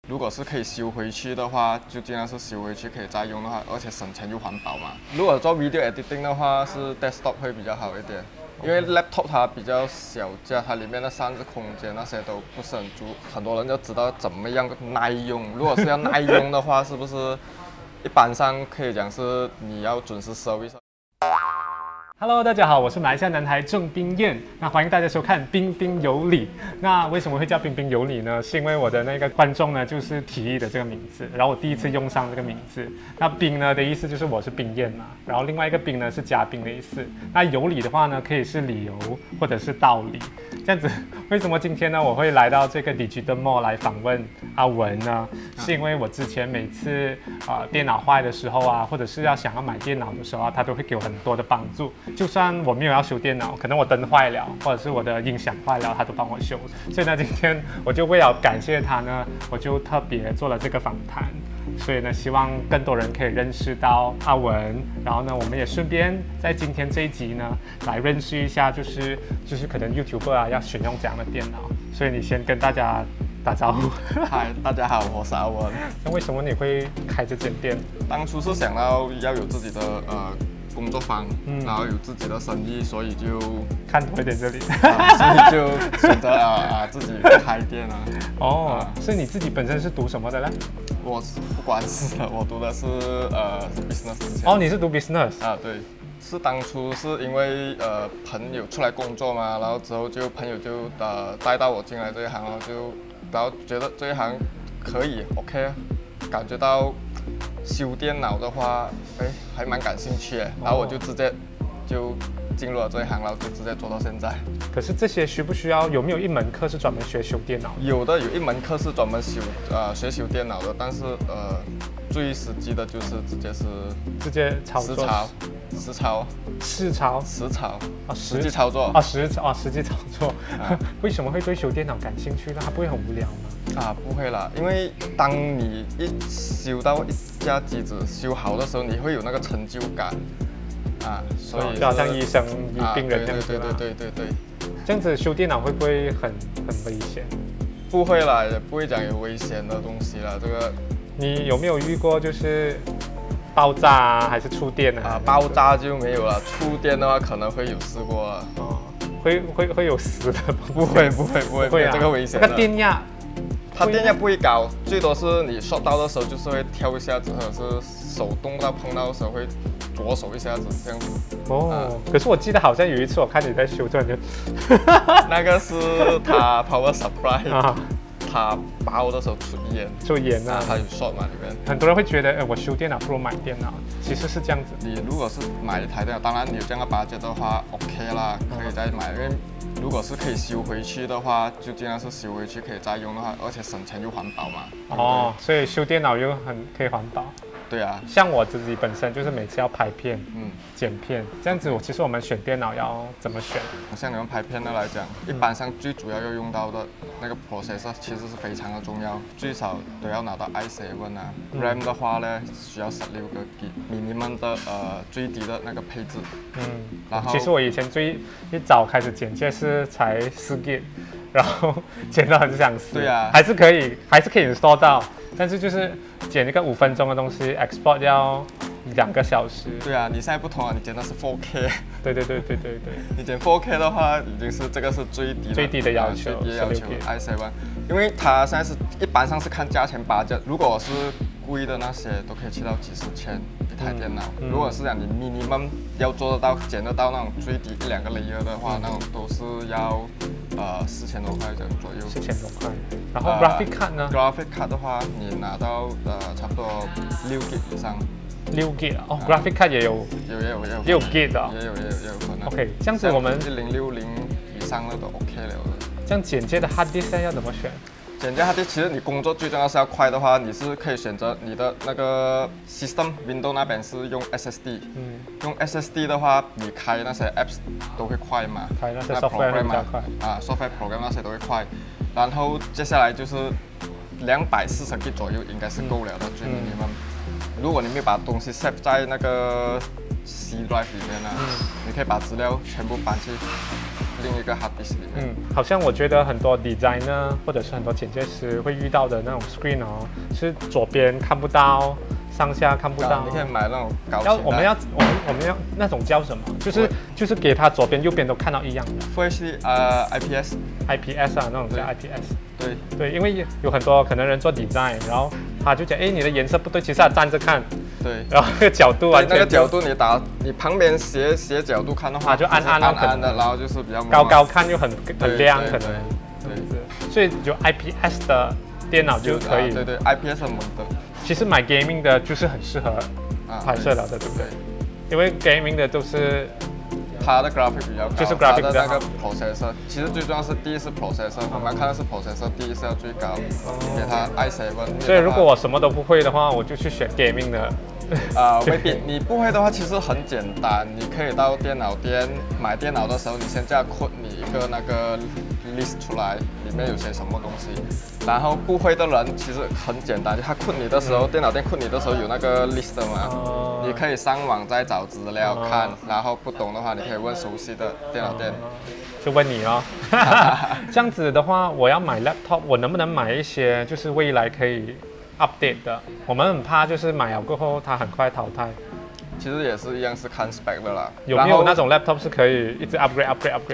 如果是可以修回去的话，就尽量是修回去可以再用的话，而且省钱又环保嘛。如果做 video editing 的话，是 desktop 会比较好一点，因为 laptop 它比较小架，它里面的散热空间那些都不是很足。很多人就知道怎么样耐用。如果是要耐用的话，是不是一般上可以讲是你要准时 service。 Hello， 大家好，我是马来西亚男孩郑彬彦。那欢迎大家收看《彬彬有礼》。那为什么会叫彬彬有礼呢？是因为我的那个观众呢，就是提议的这个名字，然后我第一次用上这个名字。那彬呢的意思就是我是彬彦嘛，然后另外一个彬呢是嘉宾的意思。那有礼的话呢，可以是理由或者是道理。这样子，为什么今天呢我会来到这个 Digital Mall 来访问阿文呢？是因为我之前每次电脑坏的时候啊，或者是想要买电脑的时候啊，他都会给我很多的帮助。就算我没有要修电脑，可能我灯坏了，或者是我的音响坏了，他都帮我修。所以呢，今天我就为了感谢他呢，我就特别做了这个访谈。所以呢，希望更多人可以认识到阿文，然后呢，我们也顺便在今天这一集呢，来认识一下，就是可能 YouTuber 啊要选用这样的电脑。所以你先跟大家打招呼。 嗨，大家好，我是阿文。 那为什么你会开这间店？ 当初是想到要有自己的工作坊，然后有自己的生意，所以就看多一点这里， 所以就选择自己开店啊。 哦，所以你自己本身是读什么的呢？ 我不管是的，我读的是business。 哦，你是读 business 啊？对，是当初是因为朋友出来工作嘛，然后之后就朋友就带到我进来这一行，然后觉得这一行可以 OK， 感觉到修电脑的话，还蛮感兴趣的，然后我就直接就进入了这一行，然后就直接做到现在。 可是这些需不需要？有没有一门课是专门学修电脑？ 有一门课是专门学修电脑的，但是最实际的就是直接操作实操实际操作实际操作。为什么会对修电脑感兴趣呢？它不会很无聊吗？ 不会啦，因为当你一修到一架机子修好的时候，你会有那个成就感所以就好像医生医病人这样子。 对。 这样子修电脑会不会很危险？ 不会啦，也不会讲有危险的东西啦。这个你有没有遇过就是爆炸啊，还是触电啊？ 爆炸就没有了，触电的话可能会有试过了。 会有死的？ 不会，这个危险的。 那个电压， 它电压不会高，最多是你short到的时候就是会跳一下子，或者是手动到碰到的时候会左手一下子这样子。 可是我记得好像有一次我看你在修，突然就那个是它 power supply 它爆的时候出烟它有 short 嘛里面。 很多人会觉得，我修电脑不如买电脑，其实是这样子。 你如果是买一台电脑，当然你有这样的budget的话 OK 啦，可以再买，因为如果是可以修回去的话，就尽量是修回去可以再用的话，而且省钱又环保嘛。 所以修电脑又可以环保。 对啊， 像我自己本身就是每次要拍片、剪片这样子，其实我们选电脑要怎么选？ 像你们拍片的来讲，一般上最主要要用到的那个 processor 其实是非常的重要，最少都要拿到 i7 RAM 的话呢需要16个 G，minimum 的最低的那个配置。然后其实我以前一早开始剪接是才4 G， 然后剪到很想死。 对啊， 还是可以 install 到。但是就是剪一个5分钟的东西 ，export 要2个小时。 对啊，你现在不同啊，你剪的是 4K。 对。 你剪 4K 的话，已经是这个是最低的要求 i7，因为它现在是一般上是看价钱budget，如果是贵的那些都可以去到几十千一台电脑。如果是讲你 minimum 要做得到剪得到那种最低1、2个 layer 的话，那种都是要4000多块这样左右。 4000多块。然后 graphic card 呢 ？graphic card 的话，你拿到差不多6 G 以上。 6 G graphic card 也有6 G 的。 也有可能。 OK， 这样子我们 1060以上的都 OK 了的。 这样剪接的 hard disk 要怎么选？ 剪接 hard disk 其实你工作最重要是要快的话，你是可以选择你的那个 system Windows 那边是用 SSD。用 SSD 的话，你开那些 apps 都会快嘛。 开那些 software 会比较快。 software program 那些都会快。然后接下来就是240 G 左右应该是够了的最 minimum。如果你没有把东西 save 在那个 C drive 里面你可以把资料全部搬去另一个 hard disk 里面。 好像我觉得很多 designer 或者是很多剪接师会遇到的那种 screen 哦，是左边看不到，上下看不到。 你可以买那种高清的。 我们要那种叫什么？就是给它左边右边都看到一样的。 Full HD IPS 啊，那种叫 IPS。 对， 因为有很多可能人做 design， 然后他就讲，哎，你的颜色不对，其实他站着看。 对， 然后那个角度啊， 那个角度你旁边斜角度看的话， 就暗的，然后就是比较高看又很亮，可能。 对， 所以有 IPS 的电脑就可以。 对，IPS 很猛的。 其实买 gaming 的就是很适合拍摄了的，对不对？因为 gaming 的都是它的 graphic 比较高， 就是 graphic 的那个 processor， 其实最重要是第一是 processor， 我们看的是 processor， 第一是要最高，给它 i7。 所以如果我什么都不会的话，我就去选 gaming 的。 未必，你不会的话，其实很简单，你可以到电脑店买电脑的时候，你先叫code你一个那个 list 出来，里面有些什么东西。然后不会的人其实很简单，他code你的时候，电脑店code你的时候有那个 list 嘛，你可以上网再找资料看，然后不懂的话，你可以问熟悉的电脑店。 就问你哦。这样子的话，我要买 laptop， 我能不能买一些就是未来可以update 的？我们很怕就是买了过后它很快淘汰。 其实也是一样，是看 spec 的啦。 有没有那种 laptop 是可以一直 upgrade？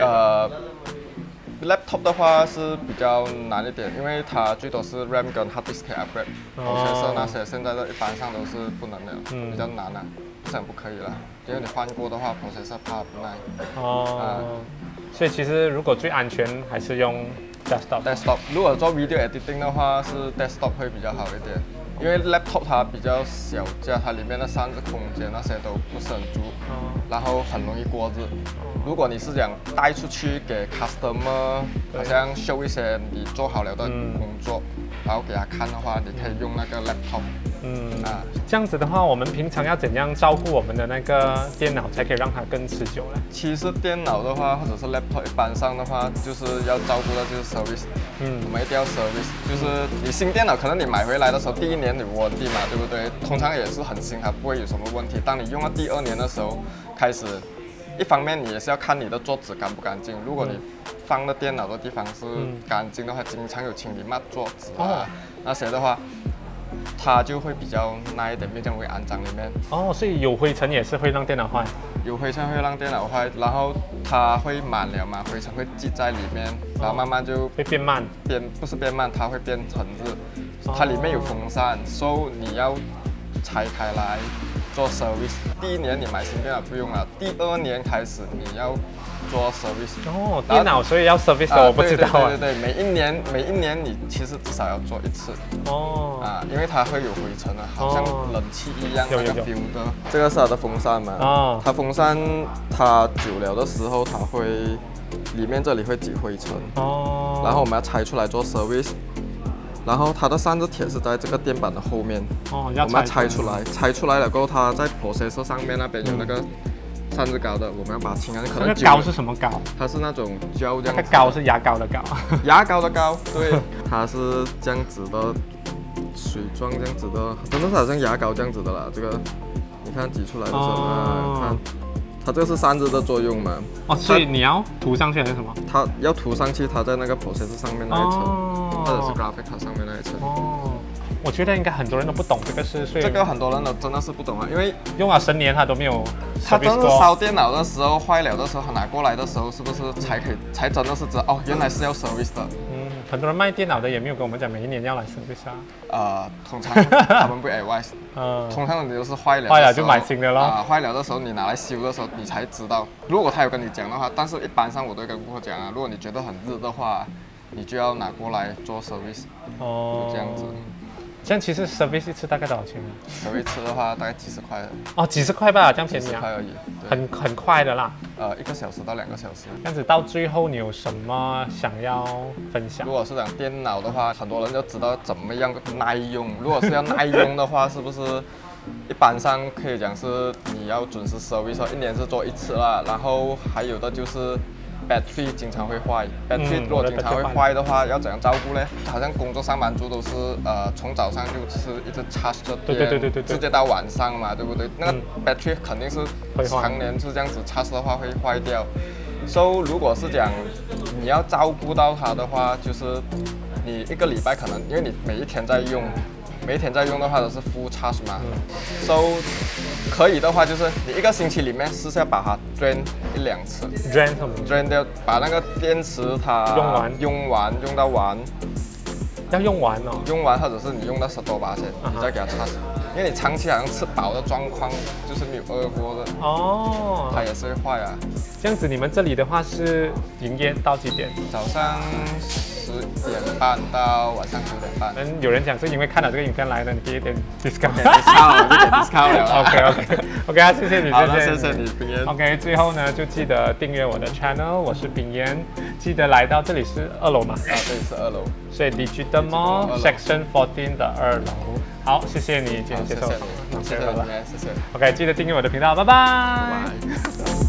laptop 的话是比较难一点，因为它最多是 RAM 跟 hard disk 可以 upgrade，processor 那些现在的一般上都是不能的，比较难啊，不是很不可以啦。因为你换过的话 ，processor 怕不耐。 所以其实如果最安全还是用 desktop。 如果做 video editing 的话，是 desktop 会比较好一点。因为 laptop 它比较小架，它里面的散热空间那些都不是很足，然后很容易过热。如果你是想带出去给 customer， 好像 show 一些你做好了的工作，然后给他看的话，你可以用那个 laptop。 这样子的话，我们平常要怎样照顾我们的那个电脑，才可以让它更持久呢？ 其实电脑的话，或者是 laptop 一般上的话，就是要照顾的就是 service。我们一定要 service， 就是你新电脑可能你买回来的时候，第1年你warranty嘛，对不对？通常也是很新，它不会有什么问题。当你用到第2年的时候，开始，一方面你也是要看你的桌子干不干净。如果你放的电脑的地方是干净的话，经常有清理抹桌子那些的话，它就会比较耐一点，没这样会肮脏里面。 所以有灰尘也是会让电脑坏。 有灰尘会让电脑坏，然后它会满了嘛，灰尘会积在里面，然后慢慢就会变慢。 不是变慢，它会变成热。它里面有风扇，所以你要拆开来做 service。第1年你买新电脑不用了，第2年开始你要做 service。 电脑所以要 service 的我不知道对，每一年你其实至少要做1次。因为它会有灰尘的，好像冷气一样那个 feel 的。这个是它的风扇嘛？它风扇它久了的时候，它会里面这里会积灰尘。然后我们要拆出来做 service。然后它的散热铁是在这个电板的后面，我们要拆出来，拆出来了过后，它在 processor 上面那边有那个散热膏的，我们要把它清干净。 那个膏是什么膏？ 它是那种胶这样。 那个膏是牙膏的膏。 牙膏的膏，对，它是这样子的，水状这样子的，真的是好像牙膏这样子的啦。这个你看挤出来的时候看。它这个是散热的作用嘛？ 所以你要涂上去还是什么？ 它要涂上去，它在那个 processor 上面那一层，或者是 graphic card 上面那一层。 我觉得应该很多人都不懂这个事，所以这个很多人都真的是不懂啊，因为用了10年他都没有。 他真是烧电脑的时候坏了的时候，他拿过来的时候，是不是才真的是知道原来是要 service 的。 很多人卖电脑的也没有跟我们讲每1年要来 service 通常他们不 advise。通常你都是坏了就买新的咯。 坏了的时候你拿来修的时候，你才知道。如果他有跟你讲的话，但是一般上我都会跟顾客讲啊，如果你觉得很热的话，你就要拿过来做 service。就这样子。 这样其实 service 一次大概多少钱 ？service 一次的话大概几十块。 几十块吧，这样便宜啊。 几十块而已。 很快的啦。 1个小时到2个小时。 这样子到最后你有什么想要分享？ 如果是讲电脑的话，很多人就知道怎么样耐用。如果是要耐用的话，是不是一般上可以讲是你要准时 service， 1年是做1次啦。然后还有的就是battery 经常会坏 ，battery 如果经常会坏的话，要怎样照顾呢？好像工作上班族都是从早上就是一直 charge 着电，直接到晚上嘛，对不对？那个 battery 肯定是常年是这样子 charge 的话会坏掉。 如果是讲你要照顾到它的话，就是你一个礼拜可能，因为你每一天在用的话都是 full charge 嘛。可以的话就是你一个星期里面试下把它 drain 1-2次 ，drain 掉，把那个电池它用到完。 要用完哦， 用完或者是你用到10多把先，你再给它插，因为你长期好像吃饱的状况，就是没有饿过的哦，它也是会坏啊。 这样子，你们这里的话是营业到几点？ 早上10点半到晚上9点半。 有人讲是因为看了这个影片来的，你给一点 discount， 给 discount 了。 OK 啊，谢谢你， 谢谢你，冰烟。 OK， 最后呢就记得订阅我的 channel， 我是冰烟，记得来到这里是2楼嘛？ 这里是2楼， 所以 Digital Mall Section 14的2楼。好，谢谢你今天接受， 谢谢你，谢谢。OK， 记得订阅我的频道，拜拜。